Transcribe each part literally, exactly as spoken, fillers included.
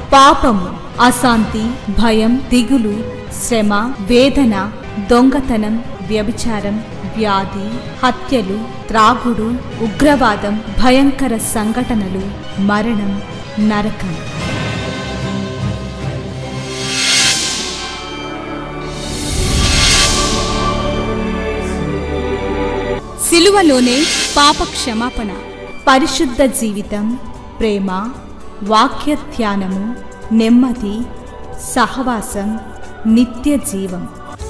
పాపము, అశాంతి, భయం, దిగులు, శ్రమ, వేదన, దొంగతనం, వ్యభిచారం, వ్యాధి, హత్యలు, త్రాగుడు, ఉగ్రవాదం, భయంకర సంఘటనలు, మరణం, నరకం. సిలువలోనే పాప క్షమాపణ, పరిశుద్ధ జీవితం, ప్రేమ, వాక్య ధ్యానము, నెమ్మది, సహవాసం, నిత్య జీవం.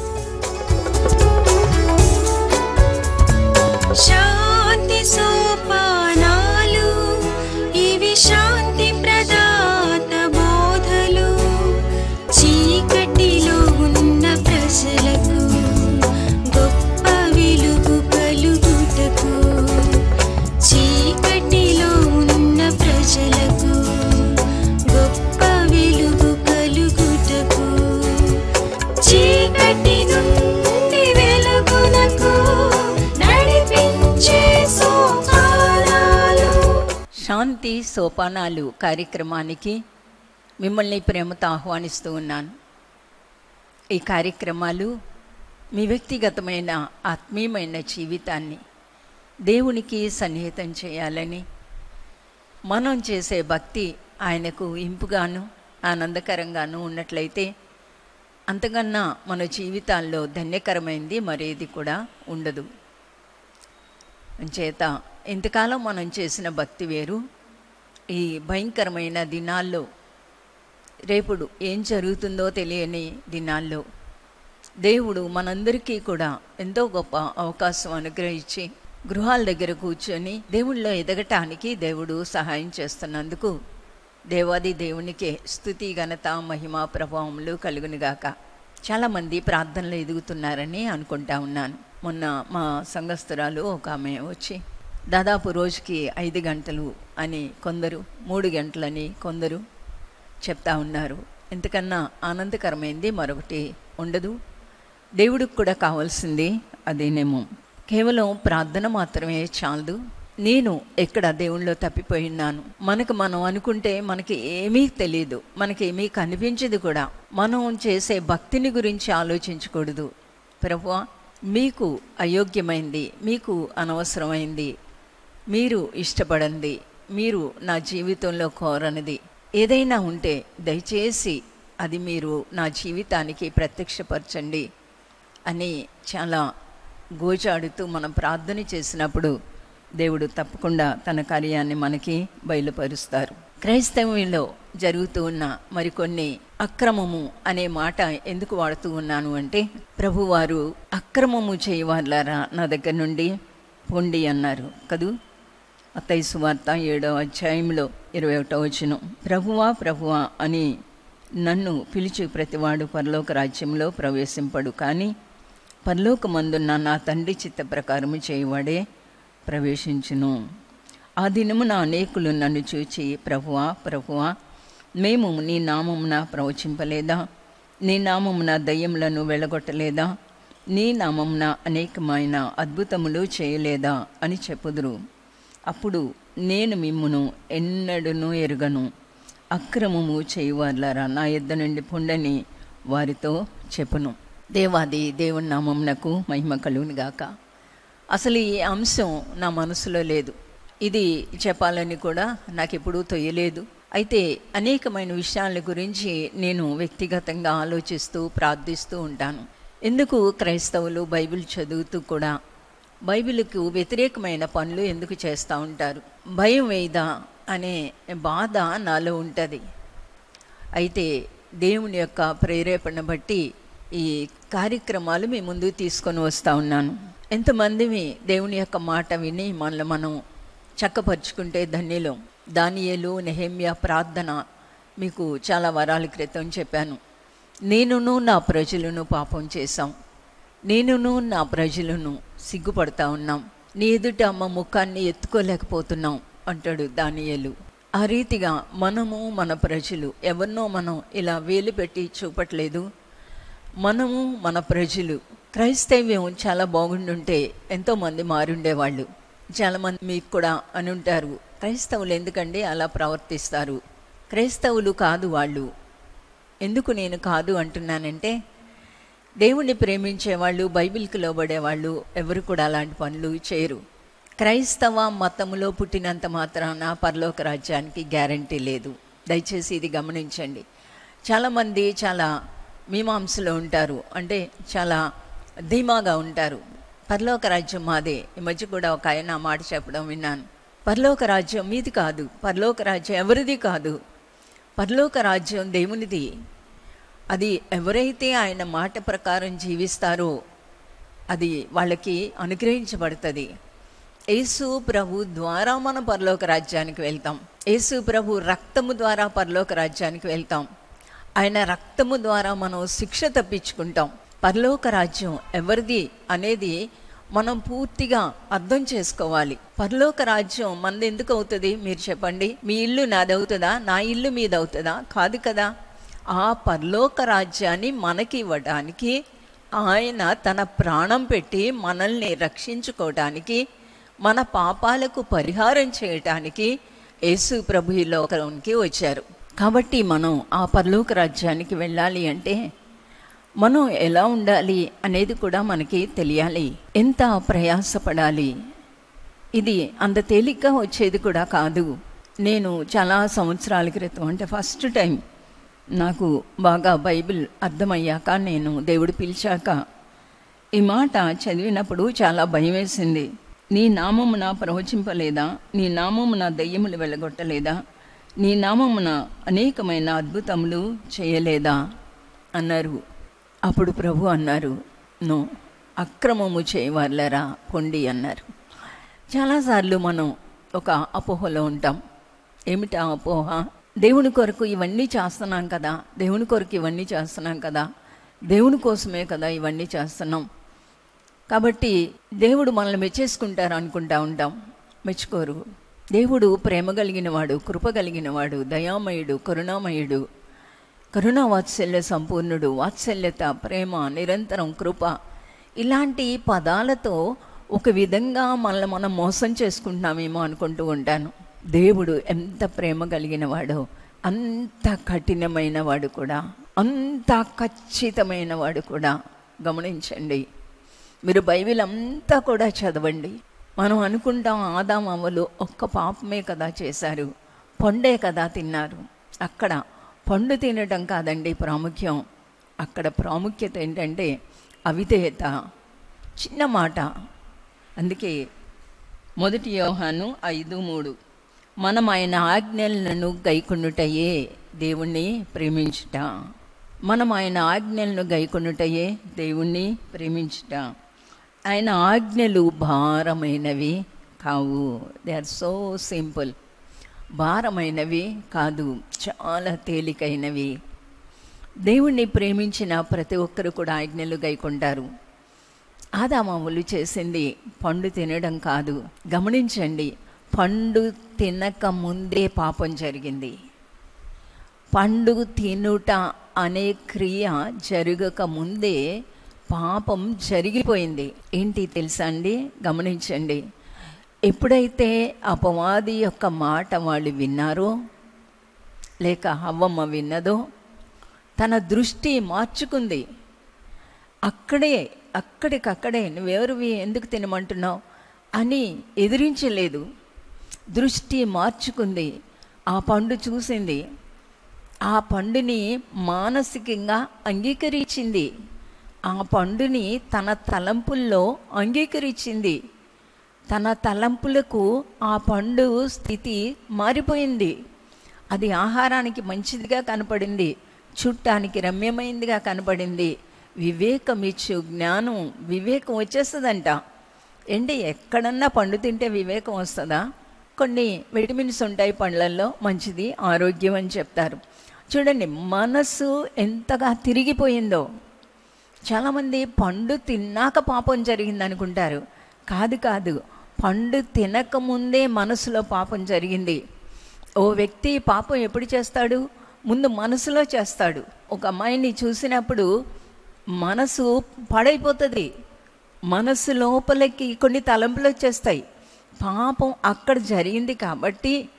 శాంతి సోపానాలు, ఇవి శాంతి ప్రదాత బోధలు. చీకటిలో ఉన్న ప్రజలకు గొప్ప వెలుగు కలుగుటకు, చీకటిలో ఉన్న ప్రజలకు గొప్ప వెలుగు కలుగుటకు, చీకటి నుండి వెలుగునకు నడిపించే సోపానాలు. శాంతి సోపానాలు కార్యక్రమానికి మిమ్మల్ని ప్రేమతో ఆహ్వానిస్తూ ఉన్నాను. ఈ కార్యక్రమాలు మీ వ్యక్తిగతమైన ఆత్మీయమైన జీవితాన్ని దేవునికి సన్నిహితం చేయాలని, మనం చేసే భక్తి ఆయనకు ఇంపుగాను ఆనందకరంగాను ఉన్నట్లయితే అంతకన్నా మన జీవితాల్లో ధన్యకరమైంది మరేది కూడా ఉండదు. చేత ఇంతకాలం మనం చేసిన భక్తి వేరు. ఈ భయంకరమైన దినాల్లో, రేపుడు ఏం జరుగుతుందో తెలియని దినాల్లో దేవుడు మనందరికీ కూడా ఎంతో గొప్ప అవకాశం అనుగ్రహించి గృహాల దగ్గర కూర్చొని దేవుళ్ళో ఎదగటానికి దేవుడు సహాయం చేస్తున్నందుకు దేవాది దేవునికే స్తుతి, ఘనత, మహిమ, ప్రభావములు కలుగునుగాక. చాలామంది ప్రార్థనలు ఎదుగుతున్నారని అనుకుంటా ఉన్నాను. మొన్న మా సంఘస్థురాలు ఒక ఆమె వచ్చి దాదాపు రోజుకి ఐదు గంటలు అని కొందరు, మూడు గంటలని కొందరు చెప్తా ఉన్నారు. ఎంతకన్నా ఆనందకరమైంది మరొకటి ఉండదు. దేవుడికి కూడా కావాల్సింది అదేనేమో. కేవలం ప్రార్థన మాత్రమే చాలదు. నేను ఎక్కడ దేవుళ్ళో తప్పిపోయినాను, మనకు మనం అనుకుంటే మనకి ఏమీ తెలియదు, మనకేమీ కనిపించదు కూడా. మనం చేసే భక్తిని గురించి ఆలోచించకూడదు. ప్రభువా, మీకు అయోగ్యమైంది, మీకు అనవసరమైంది, మీరు ఇష్టపడంది, మీరు నా జీవితంలో కోరనిది ఏదైనా ఉంటే దయచేసి అది మీరు నా జీవితానికి ప్రత్యక్షపరచండి అని చాలా గోజాడుతూ మనం ప్రార్థన చేసినప్పుడు దేవుడు తప్పకుండా తన కార్యాన్ని మనకి బయలుపరుస్తారు. క్రైస్తవంలో జరుగుతూ ఉన్న మరికొన్ని అక్రమము అనే మాట ఎందుకు వాడుతూ ఉన్నాను అంటే, ప్రభువారు అక్రమము చేయవారులారా నా దగ్గర నుండి పొండి అన్నారు కదూ. మత్తయి సువార్త ఏడవ అధ్యాయంలో ఇరవై ఒకటో వచనం, ప్రభువా ప్రభువా అని నన్ను పిలిచి ప్రతివాడు పరలోక రాజ్యంలో ప్రవేశింపడు, కానీ పరలోకమందున్న నా తండ్రి చిత్త ప్రకారము చేయవాడే ప్రవేశించును. ఆ దినమున అనేకులు నన్ను చూచి, ప్రభువా ప్రభువా, మేము నీ నామమున ప్రవచింపలేదా, నీ నామమున దయ్యములను వెళ్ళగొట్టలేదా, నీ నామమున అనేకమైన అద్భుతములు చేయలేదా అని చెప్పుదురు. అప్పుడు నేను మిమ్మును ఎన్నడూను ఎరుగను, అక్రమము చేయువారులారా నా యొద్ద నుండి పొండని వారితో చెప్పును. దేవాది దేవుని నామమునకు మహిమ కలుగునుగాక. అసలు ఈ అంశం నా మనసులో లేదు, ఇది చెప్పాలని కూడా నాకు ఎప్పుడూ తొయ్యలేదు. అయితే అనేకమైన విషయాల గురించి నేను వ్యక్తిగతంగా ఆలోచిస్తూ ప్రార్థిస్తూ ఉంటాను. ఎందుకు క్రైస్తవులు బైబిల్ చదువుతూ కూడా బైబిల్కు వ్యతిరేకమైన పనులు ఎందుకు చేస్తూ ఉంటారు, భయం వేయదా అనే బాధ నాలో ఉంటుంది. అయితే దేవుని యొక్క ప్రేరేపణ బట్టి ఈ కార్యక్రమాలు మీ ముందు తీసుకొని వస్తూ ఉన్నాను. ఎంతమందివి దేవుని యొక్క మాట విని మనల్ని మనం చక్కపరుచుకుంటే ధన్యులం. దానియేలు, నెహెమ్యా ప్రార్థన మీకు చాలా వారాల క్రితం చెప్పాను. నేనును నా ప్రజలను పాపం చేశాం, నేనును నా ప్రజలను సిగ్గుపడతా ఉన్నాం, నీ ఎదుట అమ్మ ముఖాన్ని ఎత్తుకోలేకపోతున్నాం అంటాడు దానియేలు. ఆ రీతిగా మనము మన ప్రజలు ఎవరినో మనం ఇలా వేలు పెట్టి చూపట్లేదు. మనము మన ప్రజలు క్రైస్తవ్యం చాలా బాగుండుంటే ఎంతోమంది మారుండేవాళ్ళు. చాలామంది మీకు కూడా అని ఉంటారు, క్రైస్తవులు ఎందుకండి అలా ప్రవర్తిస్తారు క్రైస్తవులు కాదు వాళ్ళు. ఎందుకు నేను కాదు అంటున్నానంటే, దేవుణ్ణి ప్రేమించేవాళ్ళు, బైబిల్కి లోబడేవాళ్ళు ఎవరు కూడా అలాంటి పనులు చేయరు. క్రైస్తవ మతములో పుట్టినంత మాత్రాన పరలోక రాజ్యానికి గ్యారంటీ లేదు. దయచేసి ఇది గమనించండి. చాలామంది చాలా మీమాంసలో ఉంటారు, అంటే చాలా ధీమాగా ఉంటారు. పరలోక రాజ్యం మాదే. ఈ మధ్య కూడా ఒక ఆయన మాట చెప్పడం విన్నాను. పరలోక రాజ్యం మీది కాదు, పరలోక రాజ్యం ఎవరిది కాదు, పరలోక రాజ్యం దేవునిది. అది ఎవరైతే ఆయన మాట ప్రకారం జీవిస్తారో అది వాళ్ళకి అనుగ్రహించబడుతుంది. యేసు ప్రభు ద్వారా మనం పరలోక రాజ్యానికి వెళ్తాం. యేసు ప్రభు రక్తము ద్వారా పరలోక రాజ్యానికి వెళ్తాం. ఆయన రక్తము ద్వారా మనం శిక్ష తప్పించుకుంటాం. పరలోక రాజ్యం ఎవరిది అనేది మనం పూర్తిగా అర్థం చేసుకోవాలి. పరలోక రాజ్యం మనది ఎందుకు అవుతుంది మీరు చెప్పండి? మీ ఇల్లు నాది అవుతుందా? నా ఇల్లు మీది అవుతుందా? కాదు కదా. ఆ పరలోక రాజ్యాన్ని మనకి ఇవ్వడానికి ఆయన తన ప్రాణం పెట్టి మనల్ని రక్షించుకోవడానికి, మన పాపాలకు పరిహారం చేయటానికి యేసు ప్రభు ఈ లోకానికి వచ్చారు. కాబట్టి మనం ఆ పరలోక రాజ్యానికి వెళ్ళాలి అంటే మనం ఎలా ఉండాలి అనేది కూడా మనకి తెలియాలి. ఎంత ప్రయాసపడాలి. ఇది అంత తేలిగ్గా వచ్చేది కూడా కాదు. నేను చాలా సంవత్సరాల క్రితం, అంటే ఫస్ట్ టైం నాకు బాగా బైబిల్ అర్థమయ్యాక, నేను దేవుడు పిలిచాక ఈ మాట చదివినప్పుడు చాలా భయం వేసింది. నీ నామమున ప్రవచింపలేదా? నీ నామమున దయ్యములు వెళ్ళగొట్టలేదా? నీ నామమున అనేకమైన అద్భుతములు చేయలేదా అన్నారు. అప్పుడు ప్రభు అన్నారు, నో, అక్రమము చేయవాళ్ళరా పొండి అన్నారు. చాలాసార్లు మనం ఒక అపోహలో ఉంటాం. ఏమిటా అపోహ? దేవుని కొరకు ఇవన్నీ చేస్తున్నాం కదా, దేవుని కొరకు ఇవన్నీ చేస్తున్నాం కదా, దేవుని కోసమే కదా ఇవన్నీ చేస్తున్నాం, కాబట్టి దేవుడు మనల్ని మెచ్చేసుకుంటారు అనుకుంటా ఉంటాం. మెచ్చుకోరు. దేవుడు ప్రేమ కలిగినవాడు, కృప కలిగినవాడు, దయామయుడు, కరుణామయుడు, కరుణా వాత్సల్య సంపూర్ణుడు, వాత్సల్యత, ప్రేమ, నిరంతరం కృప, ఇలాంటి పదాలతో ఒక విధంగా మనల్ని మనం మోసం చేసుకుంటున్నామేమో అనుకుంటూ ఉంటాను. దేవుడు ఎంత ప్రేమ కలిగిన వాడో అంత కఠినమైన వాడు కూడా, అంత ఖచ్చితమైన వాడు కూడా. గమనించండి, మీరు బైబిల్ అంతా కూడా చదవండి. మనం అనుకుంటాం ఆదాము అవ్వలు ఒక్క పాపమే కదా చేశారు, పండే కదా తిన్నారు. అక్కడ పండు తినటం కాదండి ప్రాముఖ్యం. అక్కడ ప్రాముఖ్యత ఏంటంటే అవిధేయత. చిన్న మాట. అందుకే మొదటి యోహాను ఐదు మూడు, మనం ఆయన ఆజ్ఞలను గైకొనుటయే దేవుణ్ణి ప్రేమించుట. మనం ఆయన ఆజ్ఞలను గైకొనుటయే దేవుణ్ణి ప్రేమించుట. ఆయన ఆజ్ఞలు భారమైనవి కావు. They are so simple. భారమైనవి కాదు, చాలా తేలికైనవి. దేవుణ్ణి ప్రేమించిన ప్రతి ఒక్కరు కూడా ఆజ్ఞలు గైకొంటారు. ఆదామవ్వలు చేసింది పండు తినడం కాదు. గమనించండి, పండు తినక ముందే పాపం జరిగింది. పండు తినుట అనే క్రియ జరగక ముందే పాపం జరిగిపోయింది. ఏంటి తెలుసా అండి? గమనించండి, ఎప్పుడైతే అపవాది యొక్క మాట వాళ్ళు విన్నారో, లేక హవ్వమ్మ విన్నదో, తన దృష్టి మార్చుకుంది. అక్కడే అక్కడికక్కడే నువ్వెవరివి, ఎందుకు తినమంటున్నావు అని ఎదిరించలేదు. దృష్టి మార్చుకుంది. ఆ పండు చూసింది. ఆ పండుని మానసికంగా అంగీకరించింది. ఆ పండుని తన తలంపుల్లో అంగీకరించింది. తన తలంపులకు ఆ పండు స్థితి మారిపోయింది. అది ఆహారానికి మంచిదిగా కనపడింది, చూడటానికి రమ్యమైందిగా కనపడింది. వివేకం ఇచ్చు జ్ఞానం, వివేకం వచ్చేస్తుందంట. ఏంటి, ఎక్కడన్నా పండు తింటే వివేకం వస్తుందా? కొన్ని విటమిన్స్ ఉంటాయి పండ్లల్లో, మంచిది, ఆరోగ్యం అని చెప్తారు. చూడండి, మనసు ఎంతగా తిరిగిపోయిందో. చాలామంది పండు తిన్నాక పాపం జరిగింది అనుకుంటారు. కాదు కాదు, పండు తినకముందే మనసులో పాపం జరిగింది. ఓ వ్యక్తి పాపం ఎప్పుడు చేస్తాడు? ముందు మనసులో చేస్తాడు. ఒక అమ్మాయిని చూసినప్పుడు మనసు పాడైపోతుంది. మనసు లోపలికి కొన్ని తలంపులు వచ్చేస్తాయి. పాపం అక్కడ జరిగింది కాబట్టి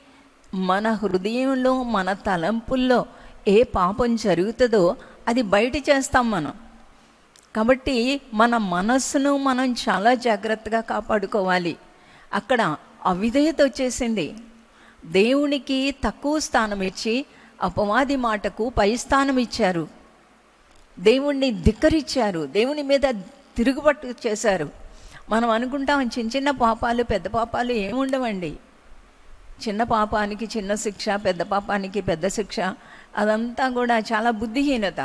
మన హృదయంలో మన తలంపుల్లో ఏ పాపం జరుగుతుందో అది బయట చేస్తాం మనం. కాబట్టి మన మనస్సును మనం చాలా జాగ్రత్తగా కాపాడుకోవాలి. అక్కడ అవిధేయత వచ్చేసింది. దేవునికి తక్కువ స్థానం ఇచ్చి అపవాది మాటకు పై స్థానం ఇచ్చారు. దేవుణ్ణి ధిక్కరించారు, దేవుని మీద తిరుగుబట్టు చేశారు. మనం అనుకుంటాం చిన్న చిన్న పాపాలు పెద్ద పాపాలు ఏముండవండి. చిన్న పాపానికి చిన్న శిక్ష, పెద్ద పాపానికి పెద్ద శిక్ష, అదంతా కూడా చాలా బుద్ధిహీనత.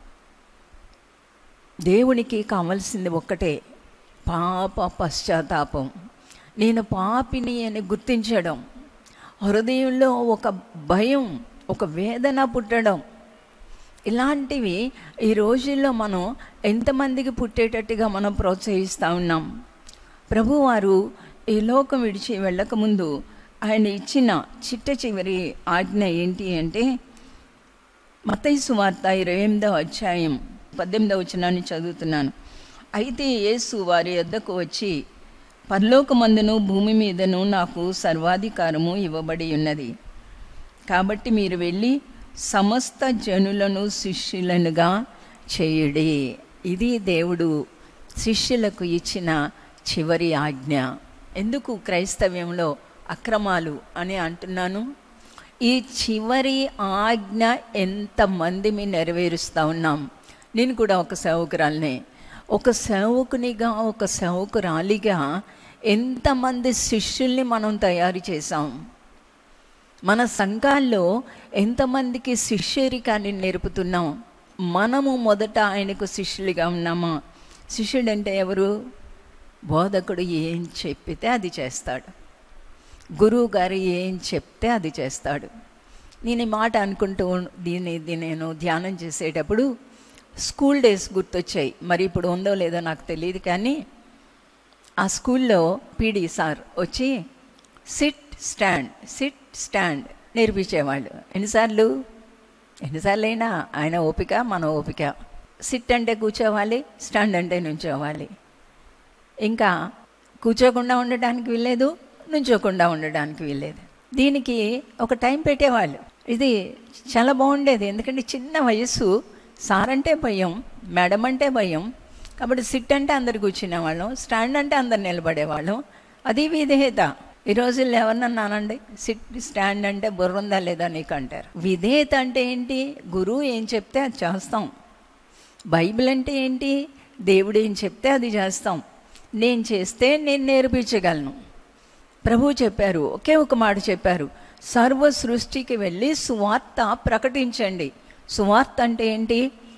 దేవునికి కావలసింది ఒక్కటే, పాప పశ్చాత్తాపం. నేను పాపిని అని గుర్తించడం, హృదయంలో ఒక భయం, ఒక వేదన పుట్టడం. ఇలాంటివి ఈ రోజుల్లో మనం ఎంతమందికి పుట్టేటట్టుగా మనం ప్రోత్సహిస్తూ ఉన్నాం. ప్రభువారు ఈ లోకం విడిచి వెళ్ళకముందు ఆయన ఇచ్చిన చిట్ట చివరి ఆజ్ఞ ఏంటి అంటే, మత్తయి సువార్త ఇరవై ఎనిమిదవ అధ్యాయం పద్దెనిమిదవ వచనాన్ని చదువుతున్నాను. అయితే యేసు వారి యొద్దకు వచ్చి, పరలోకమందును భూమి మీదను నాకు సర్వాధికారము ఇవ్వబడి ఉన్నది. కాబట్టి మీరు వెళ్ళి సమస్త జనులను శిష్యులనుగా చేయుడి. ఇది దేవుడు శిష్యులకు ఇచ్చిన చివరి ఆజ్ఞ. ఎందుకు క్రైస్తవ్యంలో అక్రమాలు అని అంటున్నాను? ఈ చివరి ఆజ్ఞ ఎంతమంది మీ నెరవేరుస్తూ ఉన్నాం. నేను కూడా ఒక సేవకురాలనే. ఒక సేవకునిగా, ఒక సేవకురాలిగా ఎంతమంది శిష్యుల్ని మనం తయారు చేసాం. మన సంఘాల్లో ఎంతమందికి శిష్యరికాన్ని నేర్పుతున్నాం. మనము మొదట ఆయనకు శిష్యులుగా ఉన్నామా? శిష్యుడంటే ఎవరు? బోధకుడు ఏం చెప్పితే అది చేస్తాడు, గురువు గారు ఏం చెప్తే అది చేస్తాడు. నేను ఈ మాట అనుకుంటూ దీన్ని ఇది నేను ధ్యానం చేసేటప్పుడు స్కూల్ డేస్ గుర్తొచ్చాయి. మరి ఇప్పుడు ఉందో లేదో నాకు తెలియదు, కానీ ఆ స్కూల్లో పీడీ సార్ వచ్చి సిట్ స్టాండ్ సిట్ స్టాండ్ నేర్పించేవాళ్ళు. ఎన్నిసార్లు ఎన్నిసార్లు అయినా ఆయన ఓపిక, మన ఓపిక. సిట్ అంటే కూర్చోవాలి, స్టాండ్ అంటే నుంచోవాలి. ఇంకా కూర్చోకుండా ఉండడానికి వీల్లేదు, నుంచోకుండా ఉండడానికి వీల్లేదు. దీనికి ఒక టైం పెట్టేవాళ్ళు. ఇది చాలా బాగుండేది. ఎందుకంటే చిన్న వయసు, సార్ అంటే భయం, మేడం అంటే భయం. కాబట్టి సిట్ అంటే అందరు కూర్చునేవాళ్ళం, స్టాండ్ అంటే అందరు నిలబడేవాళ్ళం. అది విధేయత. ఈ రోజుల్లో ఎవరినన్నానండి సిట్ స్టాండ్ అంటే బుర్రందా లేదా నీకు అంటారు. విధేయత అంటే ఏంటి? గురువు ఏం చెప్తే అది చేస్తాం. బైబిల్ అంటే ఏంటి? దేవుడు ఏం చెప్తే అది చేస్తాం. నేను చేస్తే నేను నేర్పించగలను. ప్రభువు చెప్పారు, ఒకే ఒక మాట చెప్పారు, సర్వ సృష్టికి వెళ్ళి సువార్త ప్రకటించండి. సువార్త అంటే ఏంటి?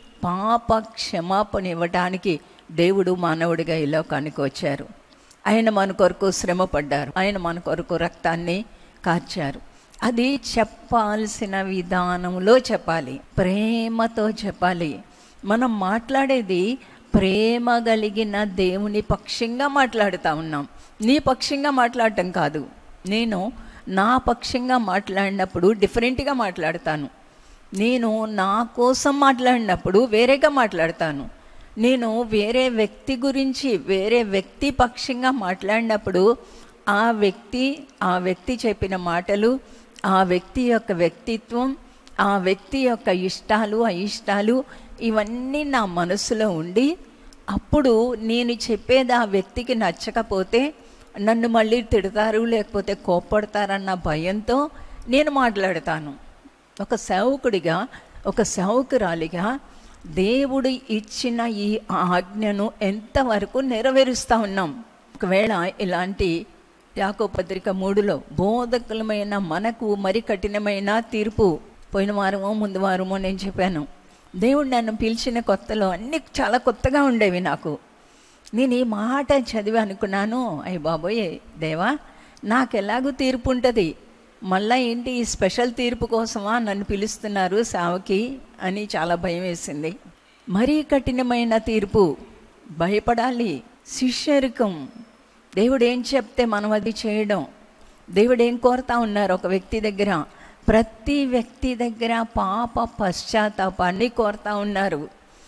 పాప క్షమాపణ ఇవ్వటానికి దేవుడు మానవుడిగా ఈ లోకానికి వచ్చారు. ఆయన మన కొరకు శ్రమ పడ్డారు, ఆయన మన కొరకు రక్తాన్ని కార్చారు. అది చెప్పాల్సిన విధానంలో చెప్పాలి, ప్రేమతో చెప్పాలి. మనం మాట్లాడేది ప్రేమ కలిగిన దేవుని పక్షంగా మాట్లాడుతూ ఉన్నాం, నీ పక్షంగా మాట్లాడటం కాదు. నేను నా పక్షంగా మాట్లాడినప్పుడు డిఫరెంట్గా మాట్లాడతాను. నేను నా కోసం మాట్లాడినప్పుడు వేరేగా మాట్లాడతాను. నేను వేరే వ్యక్తి గురించి వేరే వ్యక్తి పక్షంగా మాట్లాడినప్పుడు ఆ వ్యక్తి ఆ వ్యక్తి చెప్పిన మాటలు, ఆ వ్యక్తి యొక్క వ్యక్తిత్వం, ఆ వ్యక్తి యొక్క ఇష్టాలు అయిష్టాలు ఇవన్నీ నా మనసులో ఉండి, అప్పుడు నేను చెప్పేది ఆ వ్యక్తికి నచ్చకపోతే నన్ను మళ్ళీ తిడతారు, లేకపోతే కోప్పడతారన్న భయంతో నేను మాట్లాడతాను. ఒక సేవకుడిగా, ఒక సేవకురాలిగా దేవుడు ఇచ్చిన ఈ ఆజ్ఞను ఎంతవరకు నెరవేరుస్తూ ఉన్నాం? ఒకవేళ ఇలాంటి యాకోబు పత్రిక మూడులో బోధకులమైన మనకు మరి కఠినమైన తీర్పు, పోయిన వారమో ముందు వారమో నేను చెప్పాను, దేవుడు నన్ను పిలిచిన కొత్తలో అన్నీ చాలా కొత్తగా ఉండేవి నాకు. నేను ఈ మాట చదివి అనుకున్నాను, అయ్య బాబోయ్ దేవా, నాకు ఎలాగూ తీర్పు ఉంటుంది, మళ్ళీ ఏంటి ఈ స్పెషల్ తీర్పు కోసమా నన్ను పిలుస్తున్నారు సేవకి అని చాలా భయం వేసింది. మరీ కఠినమైన తీర్పు, భయపడాలి. శిష్యరికం, దేవుడు ఏం చెప్తే మనం అది చేయడం. దేవుడు ఏం కోరుతా ఉన్నారు ఒక వ్యక్తి దగ్గర? ప్రతి వ్యక్తి దగ్గర పాప పశ్చాత్తాపాన్ని కోరుతా ఉన్నారు.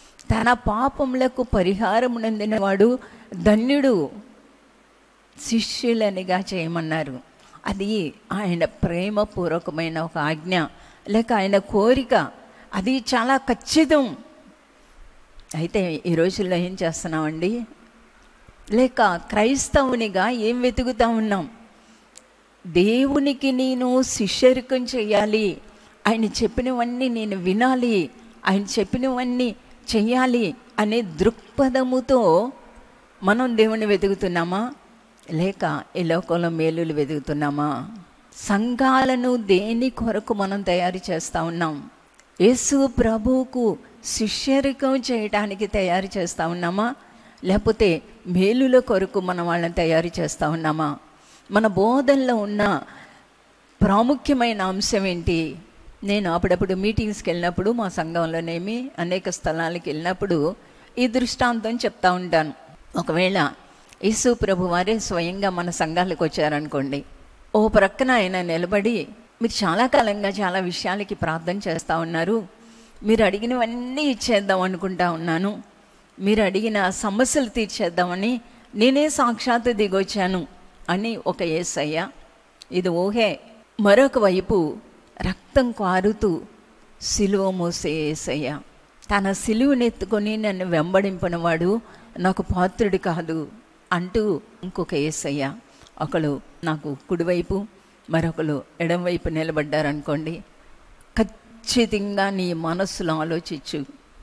తన పాపములకు పరిహారం పొందినవాడు ధన్యుడు. శిష్యులనిగా చేయమన్నారు. అది ఆయన ప్రేమపూర్వకమైన ఒక ఆజ్ఞ, లేక ఆయన కోరిక, అది చాలా ఖచ్చితం. అయితే ఈ రోజుల్లో ఏం చేస్తున్నామండి? లేక క్రైస్తవునిగా ఏం వెతుకుతా ఉన్నాం? దేవునికి నేను శిష్యరికం చేయాలి, ఆయన చెప్పినవన్నీ నేను వినాలి, ఆయన చెప్పినవన్నీ చెయ్యాలి అనే దృక్పథముతో మనం దేవుని వెతుకుతున్నామా? లేక ఈ లోకంలో మేలులు వెతుకుతున్నామా? సంఘాలను దేని కొరకు మనం తయారు చేస్తూ ఉన్నాం? యేసు ప్రభువుకు శిష్యరికం చేయడానికి తయారు చేస్తూ ఉన్నామా? లేకపోతే మేలుల కొరకు మనం వాళ్ళని తయారు చేస్తూ ఉన్నామా? మన బోధనలో ఉన్న ప్రాముఖ్యమైన అంశం ఏంటి? నేను అప్పుడప్పుడు మీటింగ్స్కి వెళ్ళినప్పుడు, మా సంఘంలోనేమి అనేక స్థలాలకు వెళ్ళినప్పుడు ఈ దృష్టాంతం చెప్తా ఉంటాను. ఒకవేళ యేసు ప్రభు వారే స్వయంగా మన సంఘాలకు వచ్చారనుకోండి, ఓ ప్రక్కన ఆయన నిలబడి, మీరు చాలా కాలంగా చాలా విషయాలకి ప్రార్థన చేస్తూ ఉన్నారు, మీరు అడిగినవన్నీ ఇచ్చేద్దాం అనుకుంటా ఉన్నాను, మీరు అడిగిన సమస్యలు తీర్చేద్దామని నేనే సాక్షాత్తు దిగొచ్చాను అని ఒక యేసయ్య. ఇది ఊహే. మరొక వైపు రక్తం కారుతూ సిలువ మోసే యేసయ్య, తన సిలువనెత్తుకొని నన్ను వెంబడింపనివాడు నాకు పాత్రుడు కాదు అంటూ ఇంకొక యేసయ్య. ఒకరు నాకు కుడివైపు, మరొకరు ఎడంవైపు నిలబడ్డారనుకోండి, ఖచ్చితంగా నీ మనస్సులో ఆలోచించు,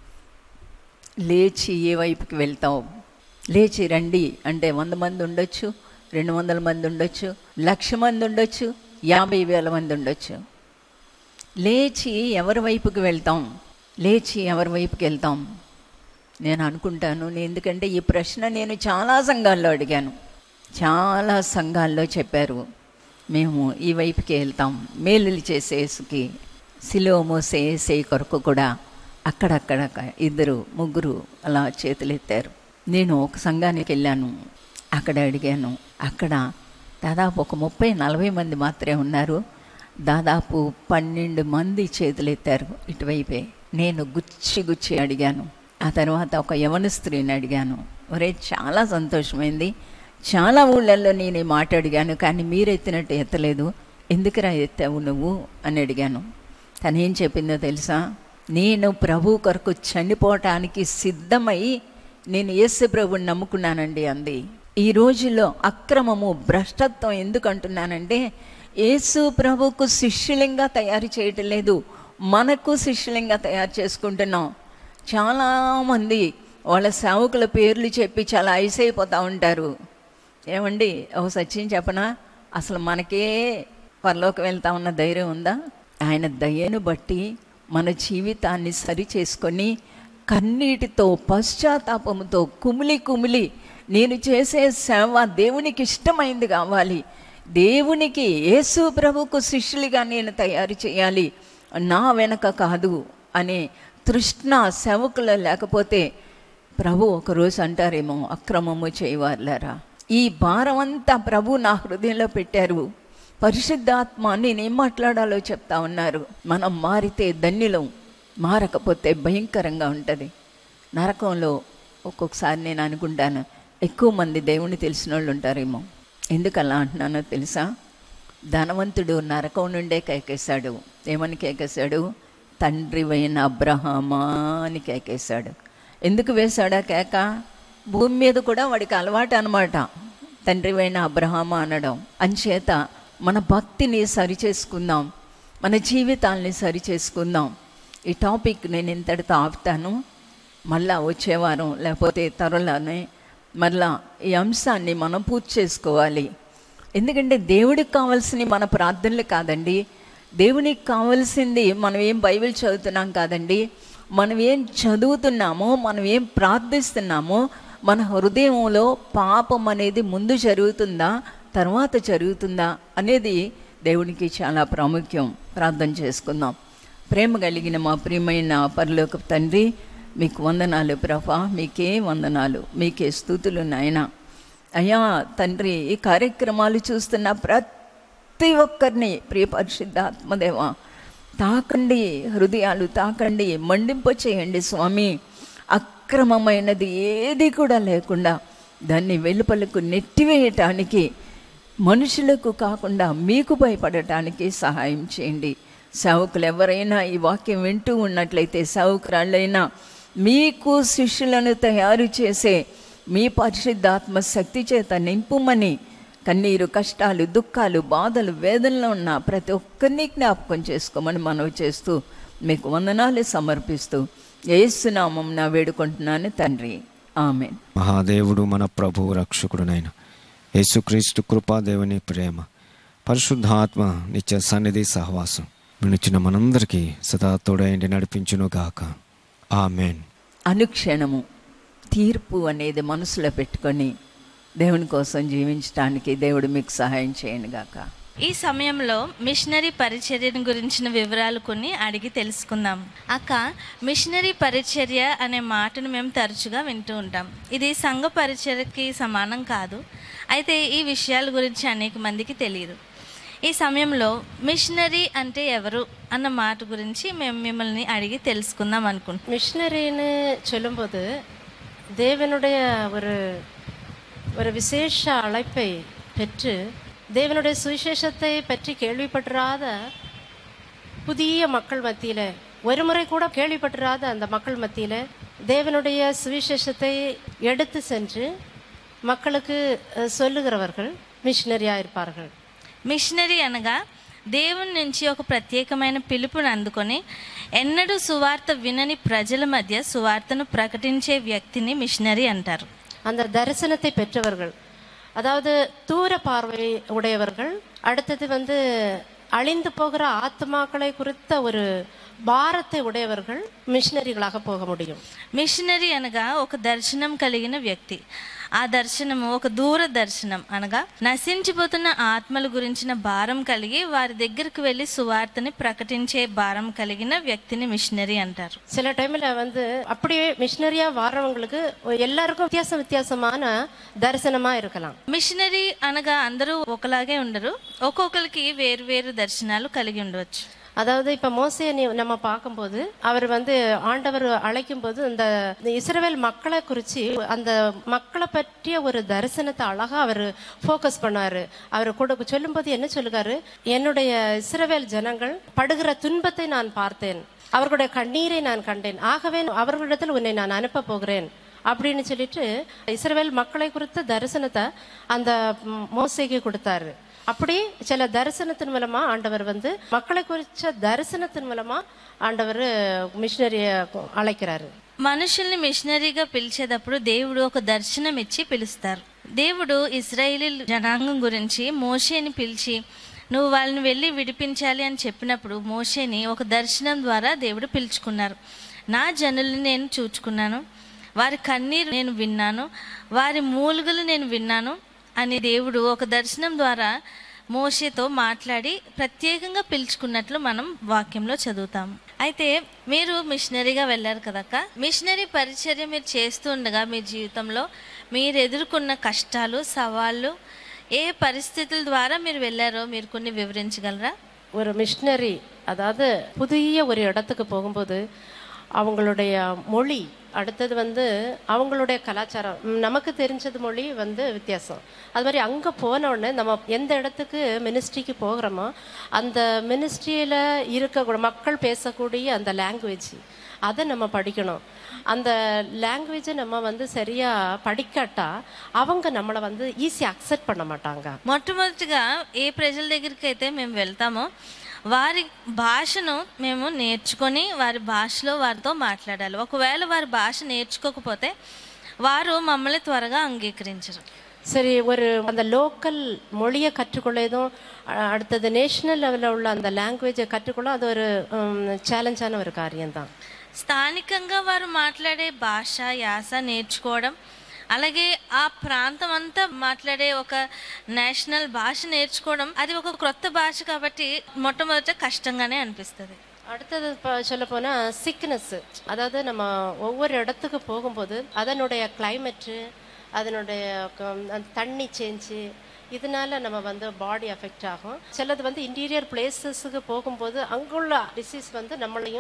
లేచి ఏ వైపుకి వెళ్తావు? లేచి రండి అంటే వంద మంది ఉండొచ్చు, రెండు వందల మంది ఉండొచ్చు, లక్ష మంది ఉండొచ్చు, యాభై వేల మంది ఉండొచ్చు. లేచి ఎవరి వైపుకి వెళ్తాం? లేచి ఎవరి వైపుకి వెళ్తాం? నేను అనుకుంటాను, ఎందుకంటే ఈ ప్రశ్న నేను చాలా సంఘాల్లో అడిగాను, చాలా సంఘాల్లో చెప్పారు, మేము ఈ వైపుకి వెళ్తాం, మేలులు చేసే యేసుకి, సిలువ మోసే యేసే కొరకు కూడా అక్కడక్కడ ఇద్దరు ముగ్గురు అలా చేతులు ఎత్తారు. నేను ఒక సంఘానికి వెళ్ళాను, అక్కడ అడిగాను, అక్కడ దాదాపు ఒక ముప్పై నలభై మంది మాత్రమే ఉన్నారు, దాదాపు పన్నెండు మంది చేతులు ఎత్తారు ఇటువైపే. నేను గుచ్చి గుచ్చి అడిగాను. ఆ తర్వాత ఒక యవన స్త్రీని అడిగాను, ఒరే చాలా సంతోషమైంది, చాలా ఊళ్ళల్లో నేను ఈ మాట అడిగాను, కానీ మీరు ఎత్తినట్టు ఎత్తలేదు, ఎందుకురా ఎత్తావు నువ్వు అని అడిగాను. తను ఏం చెప్పిందో తెలుసా? నేను ప్రభు కొరకు చనిపోవటానికి సిద్ధమై నేను యేసు ప్రభుని నమ్ముకున్నానండి అంది. ఈ రోజుల్లో అక్రమము, భ్రష్టత్వం ఎందుకు అంటున్నానంటే, యేసు ప్రభుకు శిష్యులంగా తయారు చేయటం లేదు, మనకు శిష్యులంగా తయారు చేసుకుంటున్నాం. చాలామంది వాళ్ళ సేవకుల పేర్లు చెప్పి చాలా ఐసైపోతూ ఉంటారు. ఏమండి, ఓ సత్యం చెప్పనా? అసలు మనకే పరలోకం వెళ్తా ఉన్న ధైర్యం ఉందా? ఆయన దయను బట్టి మన జీవితాన్ని సరి చేసుకొని కన్నీటితో, పశ్చాత్తాపముతో కుమిలి కుమిలి నేను చేసే సేవ దేవునికి ఇష్టమైంది కావాలి, దేవునికి యేసు ప్రభుకు శిష్యులుగా నేను తయారు చేయాలి, నా వెనక కాదు అనే తృష్ణ సేవకులు లేకపోతే ప్రభు ఒకరోజు అంటారేమో, అక్రమము చేయవారులారా, ఈ భారం అంతా ప్రభు నా హృదయంలో పెట్టారు, పరిశుద్ధాత్మ నేనేం మాట్లాడాలో చెప్తా ఉన్నారు. మనం మారితే ధన్యులం, మారకపోతే భయంకరంగా ఉంటుంది. నరకంలో ఒక్కొక్కసారి నేను అనుకుంటాను, ఎక్కువ మంది దేవుని తెలిసిన వాళ్ళు ఉంటారేమో. ఎందుకు అలా అంటున్నానో తెలుసా? ధనవంతుడు నరకం నుండే కేకేశాడు. ఏమని కేకేశాడు? తండ్రివైన అబ్రహామా అని కేకేశాడు. ఎందుకు వేశాడా కేక? భూమి మీద కూడా వాడికి అలవాటు అనమాట తండ్రివైన అబ్రహామా అనడం. అంచేత మన భక్తిని సరి చేసుకుందాం, మన జీవితాల్ని సరి చేసుకుందాం. ఈ టాపిక్ నేను ఇంతటితో ఆపుతాను. మళ్ళా వచ్చేవారం లేకపోతే త్వరలోనే మళ్ళా ఈ అంశాన్ని మనం పూర్తి చేసుకోవాలి. ఎందుకంటే దేవుడికి కావాల్సినవి మన ప్రార్థనలు కాదండి, దేవునికి కావాల్సింది మనం ఏం బైబిల్ చదువుతున్నాం కాదండి, మనం ఏం చదువుతున్నామో, మనం ఏం ప్రార్థిస్తున్నామో, మన హృదయంలో పాపం అనేది ముందు జరుగుతుందా తర్వాత జరుగుతుందా అనేది దేవునికి చాలా ప్రాముఖ్యం. ప్రార్థన చేసుకుందాం. ప్రేమ కలిగిన మా ప్రియమైన పరలోకపు తండ్రి, మీకు వందనాలు ప్రభా, మీకే వందనాలు, మీకే స్తుతులు నాయన. అయ్యా తండ్రి, ఈ కార్యక్రమాలు చూస్తున్న ప్రతి ఒక్కరిని ప్రియ పరిశుద్ధాత్మదేవ తాకండి, హృదయాలు తాకండి, మండింప చేయండి స్వామి. అక్రమమైనది ఏది కూడా లేకుండా దాన్ని వెలుపలకు నెట్టివేయటానికి మనుషులకు కాకుండా మీకు భయపడటానికి సహాయం చేయండి. సేవకులు ఎవరైనా ఈ వాక్యం వింటూ ఉన్నట్లయితే, సేవకురాళ్ళైనా మీకు శిష్యులను తయారు చేసే మీ పరిశుద్ధాత్మ శక్తి చేత నింపుమని, కన్నీరు, కష్టాలు, దుఃఖాలు, బాధలు, వేదనలో ఉన్న ప్రతి ఒక్కరిని జ్ఞాపకం చేసుకోమని మనవి చేస్తూ మీకు వందనాలు సమర్పిస్తూ యేసు నామమున వేడుకుంటున్నాను తండ్రి, ఆమేన్. మహాదేవుడు మన ప్రభువు రక్షకుడునైన యేసుక్రీస్తు కృపా, దేవుని ప్రేమ, పరిశుద్ధాత్మ నిత్య సన్నిధి సహవాసం వినిచిన మనందరికీ సదా తోడైండి నడిపించును గాక. ఆమేన్. అనుక్షణము తీర్పు అనేది మనసులో పెట్టుకొని దేవుని కోసం జీవించడానికి దేవుడు మీకు సహాయం చేయను గాక. ఈ సమయంలో మిషనరీ పరిచర్యను గురించిన వివరాలు కొన్ని అడిగి తెలుసుకుందాం. అక్క, మిషనరీ పరిచర్య అనే మాటను మేము తరచుగా వింటూ ఉంటాం. ఇది సంఘ పరిచర్యకి సమానం కాదు. అయితే ఈ విషయాల గురించి అనేక మందికి తెలియదు. ఈ సమయంలో మిషనరీ అంటే ఎవరు అన్న మాట గురించి మేము మిమ్మల్ని అడిగి తెలుసుకుందాం అనుకుంటున్నాం. மிஷனரின்னு சொல்லும்போது தேவனுடைய ஒரு ஒரு விசேஷ அழைப்பை பெற்று தேவனுடைய சுவிசேஷத்தை பற்றி கேள்விப்பட்டிராத புதிய மக்கள் மத்தியில், ஒரு முறை கூட கேள்விப்பட்டிராத அந்த மக்கள் மத்தியில் தேவனுடைய சுவிசேஷத்தை எடுத்து சென்று மக்களுக்கு சொல்லுகிறவர்கள் மிஷனரியாக இருப்பார்கள். మిషనరీ అనగా దేవుని నుంచి ఒక ప్రత్యేకమైన పిలుపును అందుకొని ఎన్నడూ సువార్త వినని ప్రజల మధ్య సువార్తను ప్రకటించే వ్యక్తిని మిషనరీ అంటారు. அந்த தரிசனத்தை பெற்றவர்கள், அதாவது தூர பார்வை உடையவர்கள். அடுத்தது வந்து அழிந்து போகிற ஆத்மாக்களை குறித்த ஒரு భారத்தை ఉడేవర్గల్ మిషనరీలాగా పోగ ముడియం. మిషనరీ అనగా ఒక దర్శనం కలిగిన వ్యక్తి. ఆ దర్శనము ఒక దూర దర్శనం అనగా నశించిపోతున్న ఆత్మల గురించిన భారం కలిగి వారి దగ్గరికి వెళ్ళి సువార్తని ప్రకటించే భారం కలిగిన వ్యక్తిని మిషనరీ అంటారు. சில டைம்ல வந்து அப்படியே மிஷனரியா வாரவங்களுக்கு எல்லாருக்கும் வித்தியாச வித்தியாசமான దర్శనమా இருக்கலாம். మిషనరీ అనగా అందరూ ఒకలాగే ఉండరు. ఒక్కొక్కరికి వేరు వేరు దర్శనాలు కలిగి ఉండవచ్చు. அதாவது இப்போ மோசே நம்ம பார்க்கும்போது அவர் வந்து ஆண்டவர் அழைக்கும் போது இந்த இஸ்ரவேல் மக்களை குறித்து அந்த மக்களை பற்றிய ஒரு தரிசனத்தை அழகாக அவர் ஃபோக்கஸ் பண்ணார். அவர் கூட சொல்லும்போது என்ன சொல்லுகாரு, என்னுடைய இஸ்ரவேல் ஜனங்கள் படுகிற துன்பத்தை நான் பார்த்தேன், அவர்களுடைய கண்ணீரை நான் கண்டேன், ஆகவே அவர்களிடத்தில் உன்னை நான் அனுப்ப போகிறேன் அப்படின்னு சொல்லிட்டு இஸ்ரவேல் மக்களை குறித்த தரிசனத்தை அந்த மோசேக்கு கொடுத்தாரு. அப்படி சில தரிசனத்தின் மூலமா ஆண்டவர் வந்து மக்களை குறித்த தரிசனத்தின் மூலமா ஆண்டவர் మిషనరీయ అழைக்கிறாరు. మనుషుల్ని మిషనరీగా పిలిచేటప్పుడు దేవుడు ఒక దర్శనం ఇచ్చి పిలుస్తారు. దేవుడు ఇశ్రాయేలీ జనాంగం గురించి మోషేని పిలిచి నువ్వు వాళ్ళని వెళ్ళి విడిపించాలి అని చెప్పినప్పుడు మోషేని ఒక దర్శనం ద్వారా దేవుడు పిలుచుకున్నారు. నా జనుల్ని నేను చూచుకున్నాను, వారి కన్నీరు నేను విన్నాను, వారి మూలుగులు నేను విన్నాను అని దేవుడు ఒక దర్శనం ద్వారా మోషేతో మాట్లాడి ప్రత్యేకంగా పిలుచుకున్నట్లు మనం వాక్యంలో చదువుతాము. అయితే మీరు మిషనరీగా వెళ్ళారు కదక్క, మిషనరీ పరిచర్య మీరు చేస్తూ ఉండగా మీ జీవితంలో మీరు ఎదుర్కొన్న కష్టాలు, సవాళ్ళు, ఏ పరిస్థితుల ద్వారా మీరు వెళ్ళారో మీరు కొన్ని వివరించగలరా? ஒரு மிஷனரி அதாவது புதிய ஒரு இடத்துக்கு போகும்போது அவங்களுடைய மொழி, அடுத்தது வந்து அவங்களுடைய கலாச்சாரம், நமக்கு தெரிஞ்சது மொழி வந்து வித்தியாசம். அது மாதிரி அங்கே போனோடனே நம்ம எந்த இடத்துக்கு மினிஸ்ட்ரிக்கு போகிறோமோ அந்த மினிஸ்ட்ரியில் இருக்க மக்கள் பேசக்கூடிய அந்த லாங்குவேஜ் அதை நம்ம படிக்கணும். அந்த లాంగ్వేజ్ நம்ம வந்து சரியா படிக்காட்டா அவங்க நம்மளை வந்து ఈజీ అక్సెప్ట్ பண்ண மாட்டாங்க. మొట్టమొదటిగా ఏ ప్రజల దగ్గరికి అయితే మేము వెళ్తామో వారి భాషను మేము నేర్చుకొని వారి భాషలో వారితో మాట్లాడాలి. ఒకవేళ వారి భాష నేర్చుకోకపోతే వారు మమ్మల్ని త్వరగా అంగీకరించరు. சரி, ஒரு அந்த லோக்கல் மொழியை கற்றுக்கொள்ளதும் அடுத்தது நேஷனல் லெவலில் உள்ள அந்த లాంగ్వేజை கற்றுக்கொள்ள அது ஒரு சேலஞ்சான ஒரு காரியம்தான். స్థానికంగా వారు మాట్లాడే భాష, యాస నేర్చుకోవడం, అలాగే ఆ ప్రాంతం అంతా మాట్లాడే ఒక నేషనల్ భాష నేర్చుకోవడం, అది ఒక క్రొత్త భాష కాబట్టి మొట్టమొదట కష్టంగానే అనిపిస్తుంది. அடுத்தது சொல்ல போனால் சிக்னஸ், அதாவது நம்ம ஒவ்வொரு இடத்துக்கு போகும்போது அதனுடைய கிளைமேட்டு, அதனுடைய தண்ணி சேஞ்சு, இதனால நம்ம வந்து பாடி அஃபெக்ட் ஆகும். சிலது வந்து இன்டீரியர் பிளேசஸுக்கு போகும்போது அங்குள்ள டிசீஸ் வந்து நம்மளையும்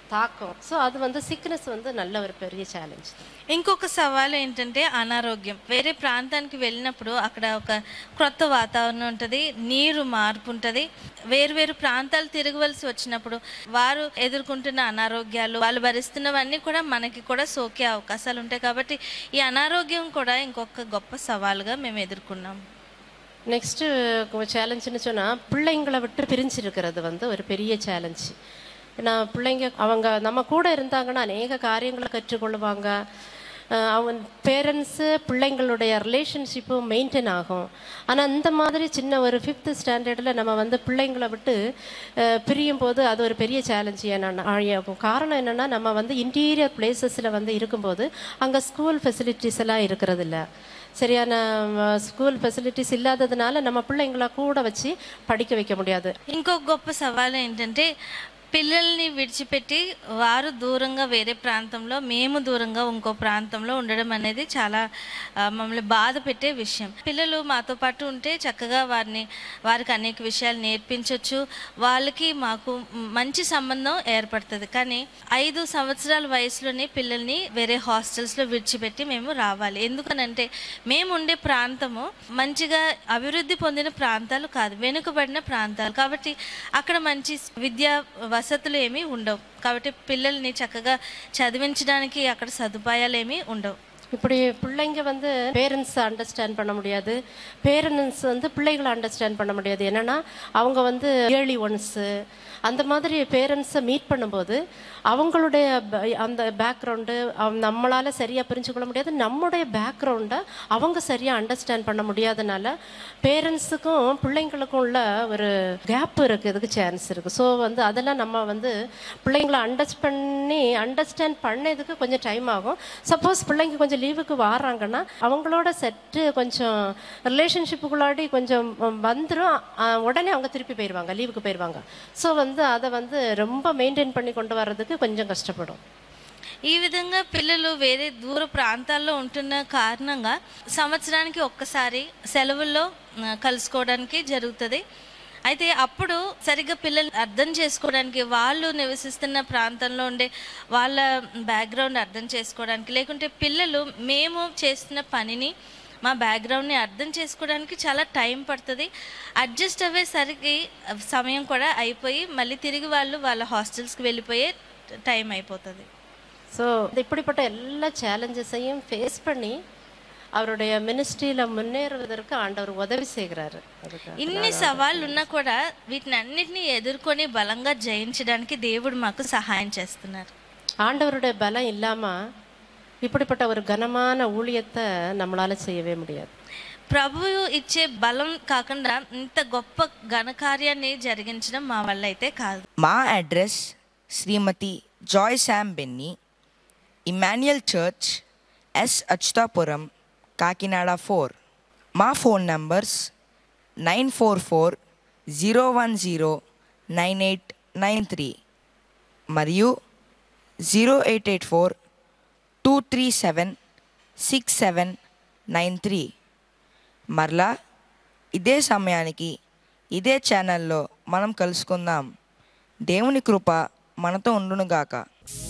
தாக்கம். ஸோ அது வந்து சிக்னஸ் வந்து நல்ல ஒரு பெரிய சேலஞ்ச். ఇంకొక సవాలు ఏంటంటే అనారోగ్యం. వేరే ప్రాంతానికి వెళ్ళినప్పుడు అక్కడ ఒక క్రొత్త వాతావరణం ఉంటుంది, నీరు మార్పు ఉంటుంది. వేరు వేరు ప్రాంతాలు తిరగవలసి వచ్చినప్పుడు వారు ఎదుర్కొంటున్న అనారోగ్యాలు, వాళ్ళు భరిస్తున్నవన్నీ కూడా మనకి కూడా సోకే అవకాశాలు ఉంటాయి. కాబట్టి ఈ అనారోగ్యం కూడా ఇంకొక గొప్ప సవాలుగా మేము ఎదుర్కొన్నాం. நெக்ஸ்ட்டு சேலஞ்சுன்னு சொன்னால் பிள்ளைங்களை விட்டு பிரிஞ்சிருக்கிறது வந்து ஒரு பெரிய சேலஞ்சு. ஏன்னா பிள்ளைங்க அவங்க நம்ம கூட இருந்தாங்கன்னா அநேக காரியங்களை கற்றுக்கொள்ளுவாங்க. அவங்க பேரண்ட்ஸு பிள்ளைங்களுடைய ரிலேஷன்ஷிப்பும் மெயின்டைன் ஆகும். ஆனால் இந்த மாதிரி சின்ன ஒரு ஃபிஃப்த்து ஸ்டாண்டர்டில் நம்ம வந்து பிள்ளைங்களை விட்டு பிரியும் போது அது ஒரு பெரிய சேலஞ்சு என்னென்னா ஆகும். காரணம் என்னென்னா நம்ம வந்து இன்டீரியர் பிளேசஸில் வந்து இருக்கும்போது அங்கே ஸ்கூல் ஃபெசிலிட்டிஸ் எல்லாம் இருக்கிறதில்ல. சரியான స్కూల్ ఫెసిలిటీస్ ఇల్లాదదనాల நம்ம పిల్లங்களை కూడా వచ్చి படிக்க வைக்க முடியாது. ఇంకొక గొప్ప సవాలు ఏంటంటే పిల్లల్ని విడిచిపెట్టి వారు దూరంగా వేరే ప్రాంతంలో, మేము దూరంగా ఇంకో ప్రాంతంలో ఉండడం అనేది చాలా మమ్మల్ని బాధ పెట్టే విషయం. పిల్లలు మాతో పాటు ఉంటే చక్కగా వారిని వారికి అనేక విషయాలు నేర్పించవచ్చు, వాళ్ళకి మాకు మంచి సంబంధం ఏర్పడుతుంది. కానీ ఐదు సంవత్సరాల వయసులోనే పిల్లల్ని వేరే హాస్టల్స్లో విడిచిపెట్టి మేము రావాలి. ఎందుకనంటే మేము ఉండే ప్రాంతము మంచిగా అభివృద్ధి పొందిన ప్రాంతాలు కాదు, వెనుకబడిన ప్రాంతాలు. కాబట్టి అక్కడ మంచి విద్యా వసతులు ఏమీ ఉండవు. కాబట్టి పిల్లల్ని చక్కగా చదివించడానికి అక్కడ సదుపాయాలు ఏమీ ఉండవు. இப்படி பிள்ளைங்க வந்து பேரண்ட்ஸை அண்டர்ஸ்டாண்ட் பண்ண முடியாது, பேரண்ட்ஸ் வந்து பிள்ளைகளை அண்டர்ஸ்டாண்ட் பண்ண முடியாது. என்னென்னா அவங்க வந்து ஏர்லி ஒன்ஸு அந்த மாதிரி பேரண்ட்ஸை மீட் பண்ணும்போது அவங்களுடைய அந்த பேக்ரவுண்டு நம்மளால் சரியாக புரிஞ்சுக்கொள்ள முடியாது, நம்முடைய பேக்ரவுண்டை அவங்க சரியாக அண்டர்ஸ்டாண்ட் பண்ண முடியாதனால பேரண்ட்ஸுக்கும் பிள்ளைங்களுக்கும் உள்ள ஒரு கேப் இருக்கிறதுக்கு சான்ஸ் இருக்குது. ஸோ வந்து அதெல்லாம் நம்ம வந்து பிள்ளைங்களை அண்டர்ஸ்ட் பண்ணி அண்டர்ஸ்டாண்ட் பண்ணதுக்கு கொஞ்சம் டைம் ஆகும். சப்போஸ் பிள்ளைங்க கொஞ்சம் லீவுக்கு வராங்கன்னா அவங்களோட செட்டு கொஞ்சம் ரிலேஷன்ஷிப்புக்குள்ளாடி கொஞ்சம் வந்துடும், உடனே அவங்க திருப்பி போயிடுவாங்க, லீவுக்கு போயிடுவாங்க. ஸோ வந்து அதை வந்து ரொம்ப மெயின்டைன் பண்ணி கொண்டு வர்றதுக்கு కొంచెం కష్టపడం. ఈ విధంగా పిల్లలు వేరే దూర ప్రాంతాల్లో ఉంటున్న కారణంగా సంవత్సరానికి ఒక్కసారి సెలవుల్లో కలుసుకోవడానికి జరుగుతుంది. అయితే అప్పుడు సరిగ్గా పిల్లలు అర్థం చేసుకోవడానికి, వాళ్ళు నివసిస్తున్న ప్రాంతంలో ఉండే వాళ్ళ బ్యాక్గ్రౌండ్ అర్థం చేసుకోవడానికి, లేకుంటే పిల్లలు మేము చేస్తున్న పనిని మా బ్యాక్గ్రౌండ్ని అర్థం చేసుకోవడానికి చాలా టైం పడుతుంది. అడ్జస్ట్ అయ్యేసరికి సమయం కూడా అయిపోయి మళ్ళీ తిరిగి వాళ్ళు వాళ్ళ హాస్టల్స్కి వెళ్ళిపోయే టైం అయిపోతుంది. ஸோ இப்படிப்பட்ட எல்லா சேலஞ்சஸையும் ஃபேஸ் பண்ணி அவருடைய மினிஸ்ட்ரியில் முன்னேறுவதற்கு ஆண்டவர் உதவி செய்கிறாரு. ఇన్ని సవాళ్ళు ఉన్నా కూడా వీటిని అన్నిటినీ ఎదుర్కొని బలంగా జయించడానికి దేవుడు మాకు సహాయం చేస్తున్నారు. ஆண்டவருடைய பலம் இல்லாமல் இப்படிப்பட்ட ஒரு கனமான ஊழியத்தை நம்மளால் செய்யவே முடியாது. ప్రభువు ఇచ్చే బలం కాకుండా ఇంత గొప్ప ఘనకార్యాన్ని జరిగించడం మా వల్ల అయితే కాదు. మా address Shrimati Joy Sam Benny, Emmanuel church, S Achyutapuram, Kakinada four. మా phone numbers nine four four zero one zero nine eight nine three మరియు zero eight eight four two three seven six seven nine three. మరలా ఇదే సమయానికి ఇదే ఛానల్లో మనం కలుసుకుందాం. దేవుని కృప మనతో ఉండునుగాక.